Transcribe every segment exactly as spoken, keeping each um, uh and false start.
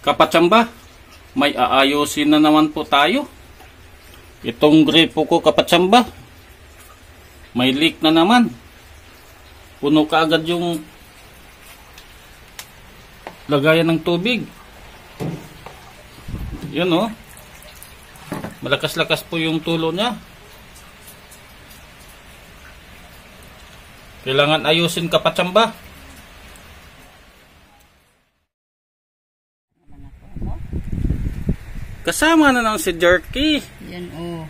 Kapatsamba, may aayusin na naman po tayo. Itong gripo ko, kapatsamba, may leak na naman. Puno ka agad yung lagayan ng tubig. Yun o. Malakas-lakas po yung tulo niya. Kailangan ayusin, kapatsamba. Kasama na lang si Jerky. Yan o.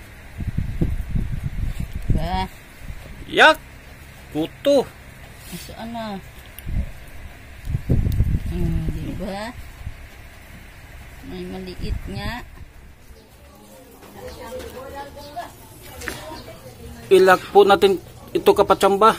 Ba? Yak! Kuto. Saan na? Hmm, diba? May maliit nga. Ilak po natin ito, kapatsamba.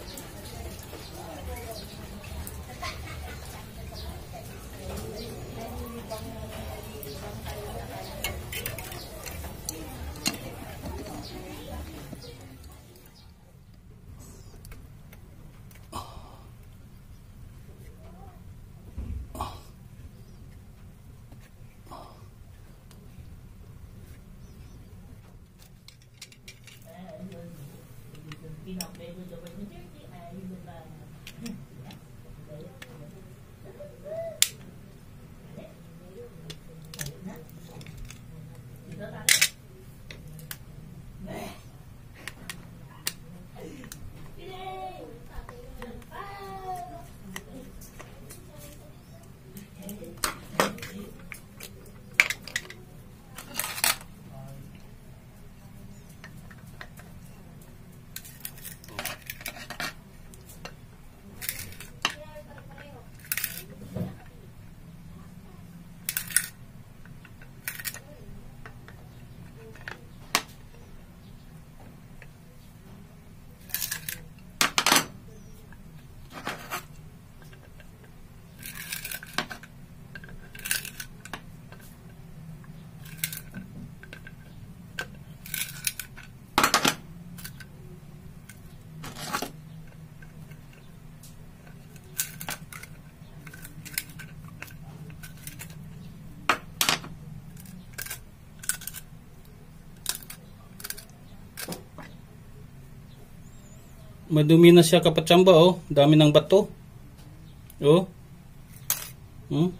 Madumi na siya, kapatsamba, oh. Dami ng bato. Oh. Hmm?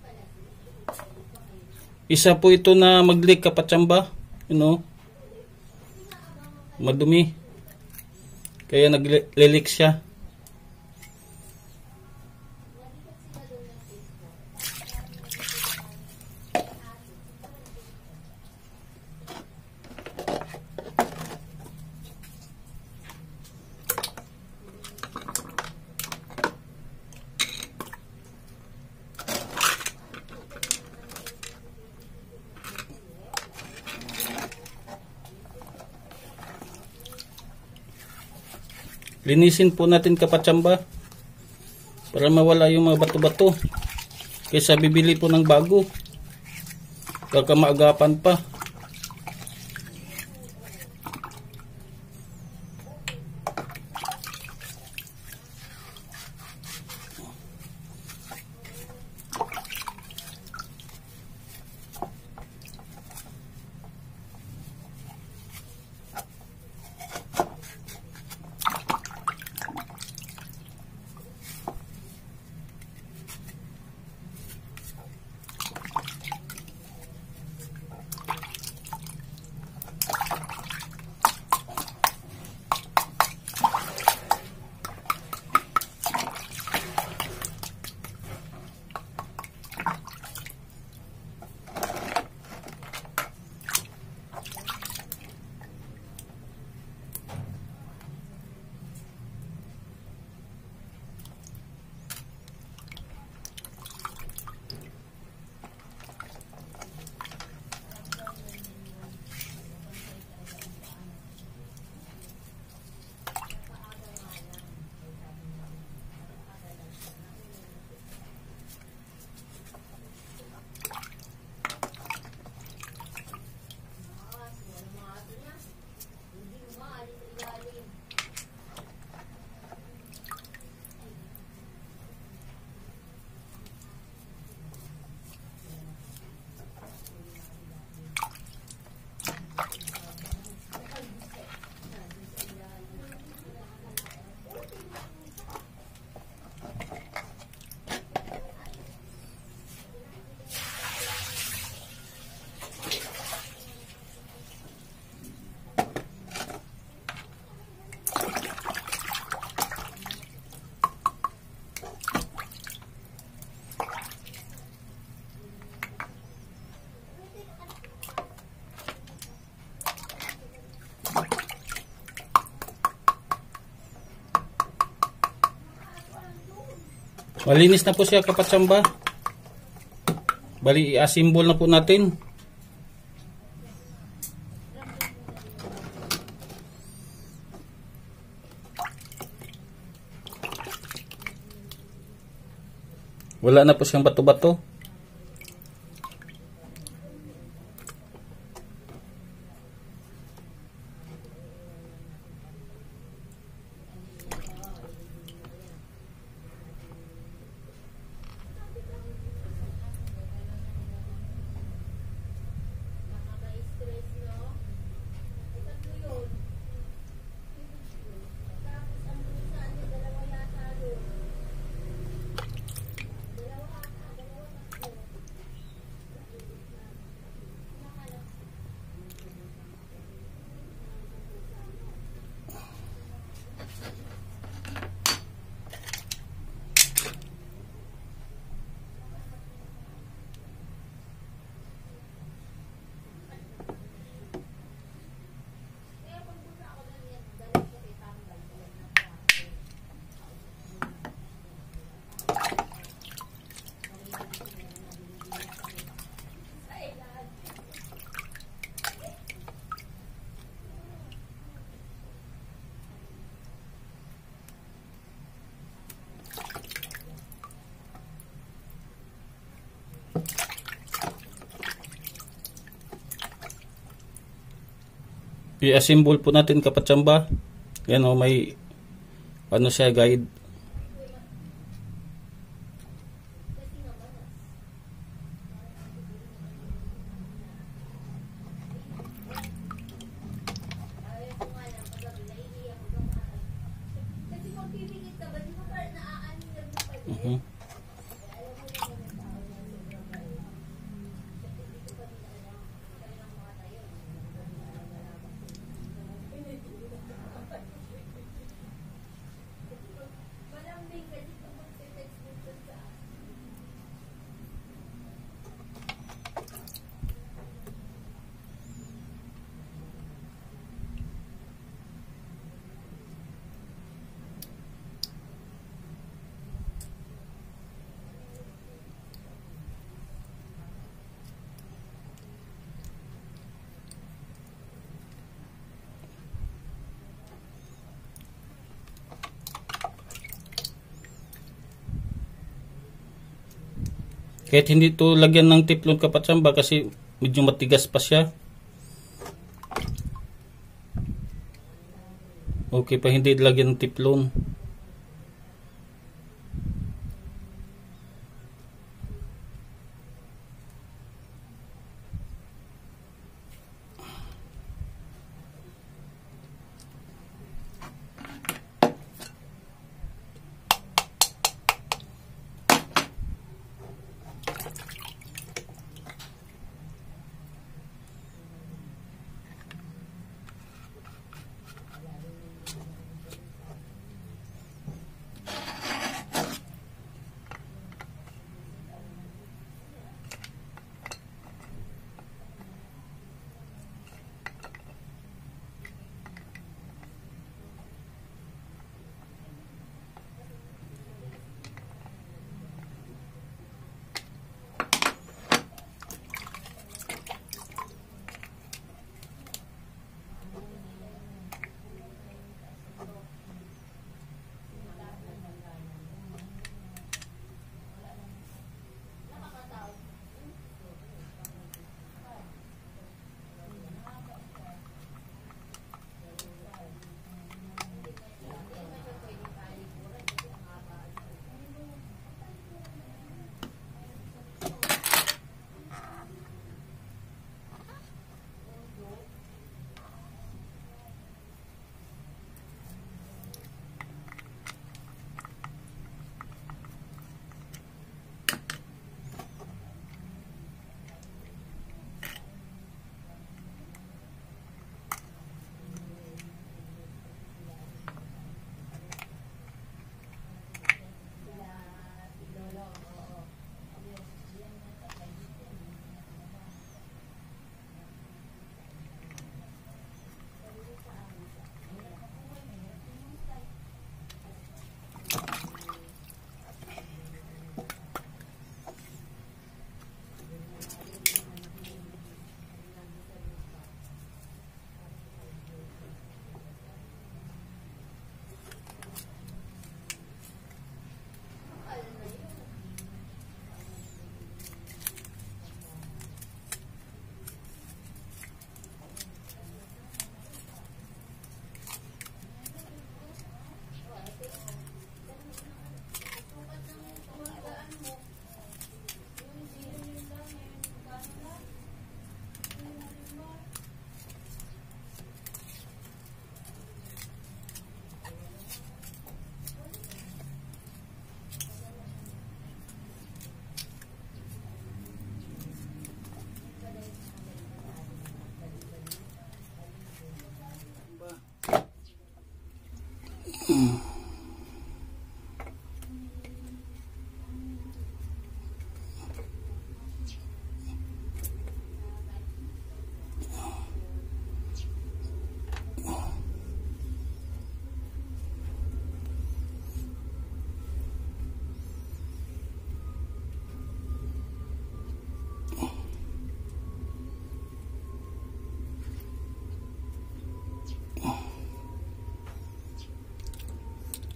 Isa po ito na mag-leak, kapatsamba. You know? Madumi. Kaya nag-leak siya. Linisin po natin, kapatsamba, para mawala yung mga bato-bato. Kaysa bibili po ng bago, kakaagapan pa. Malinis na po siya kapatsamba. Bali, i-assemble na po natin. Wala na po siyang bato-bato. I-assemble po natin kapatsamba. Yan o, may ano siya, guide. Uh-huh. Kahit hindi ito lagyan ng tiplon kapatsamba kasi medyo matigas pa siya. Okay pa hindi lagyan ng tiplon.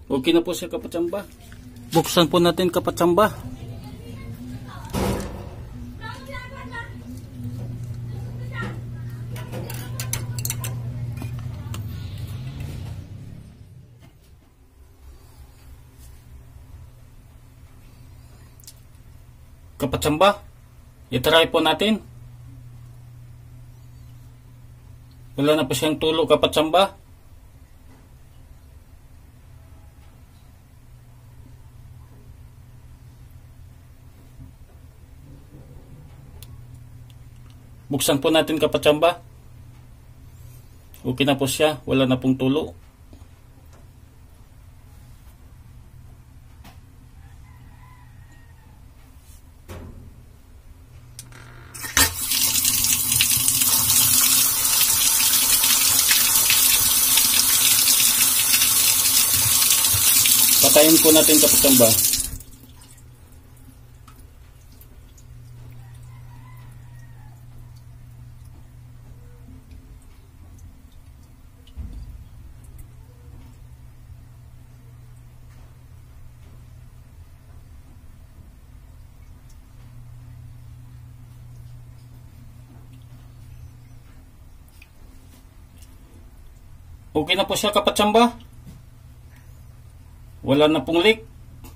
Okay na po siya kapatsamba. Buksan po natin kapatsamba. Kapatsamba, itry po natin. Wala na po siyang tulo kapatsamba. Buksan po natin kapatsamba. Okay na po siya, wala na pong tulo. Patayin po natin kapatsamba. Okay na po siya kapatsamba. Wala na pong leak.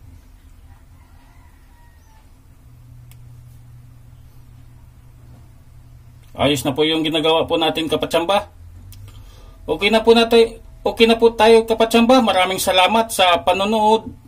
Ayos na po yung ginagawa po natin kapatsamba. Okay na po natin, okay na po tayo kapatsamba. Maraming salamat sa panonood.